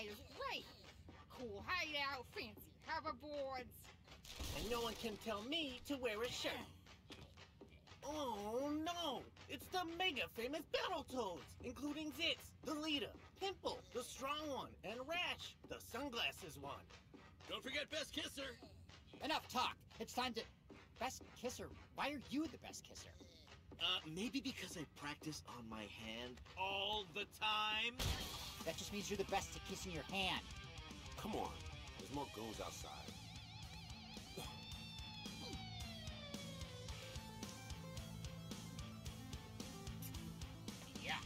night is great. Cool hideout, fancy hoverboards. And no one can tell me to wear a shirt. Oh no! It's the mega famous Battletoads, including Zitz, the leader, Pimple, the strong one, and Rash, the sunglasses one. Don't forget Best Kisser. Enough talk. It's time to... Best kisser? Why are you the best kisser? Maybe because I practice on my hand all the time. That just means you're the best at kissing your hand. Come on, there's more goons outside. Yeah.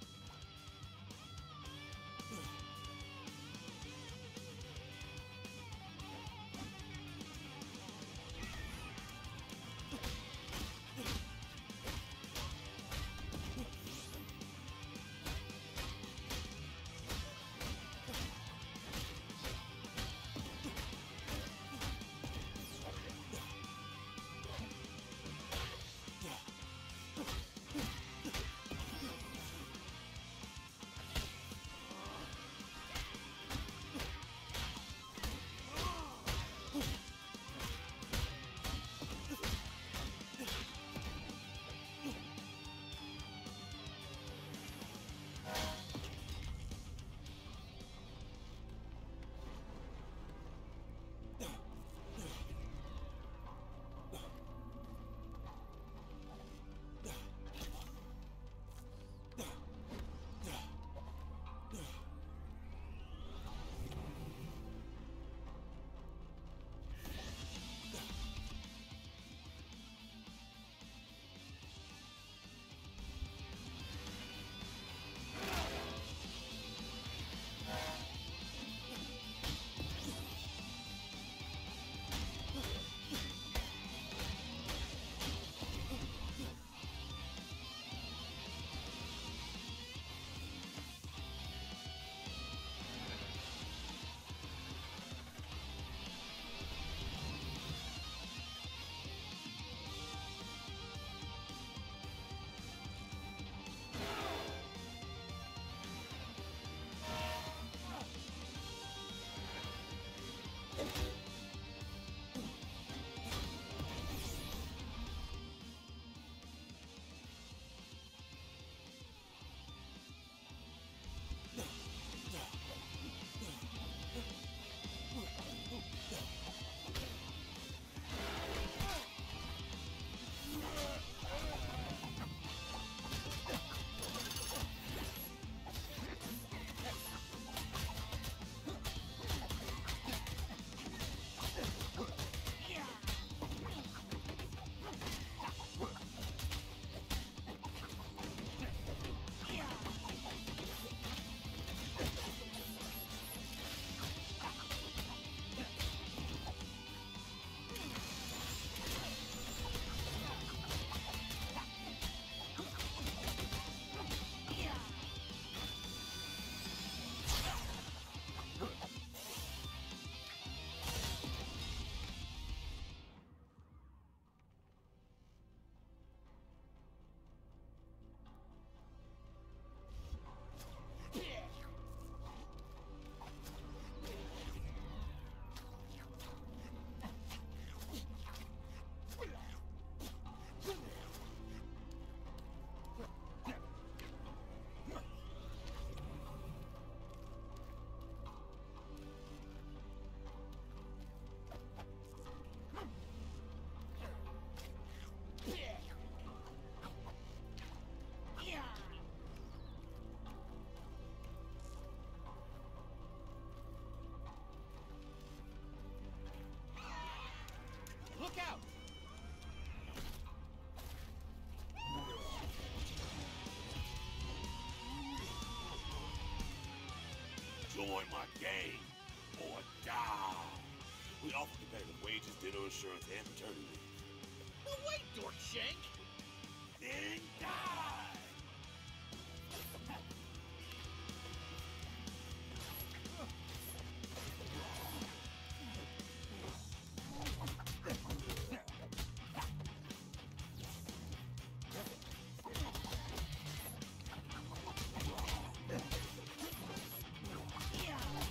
Look out! Join my gang or die. We offer competitive wages, dinner insurance, and paternity leave. No, wait, Dorkshank! Then die! Yeah.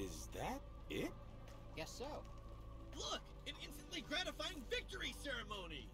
Is that it? Guess so. Look, an instantly gratifying victory ceremony!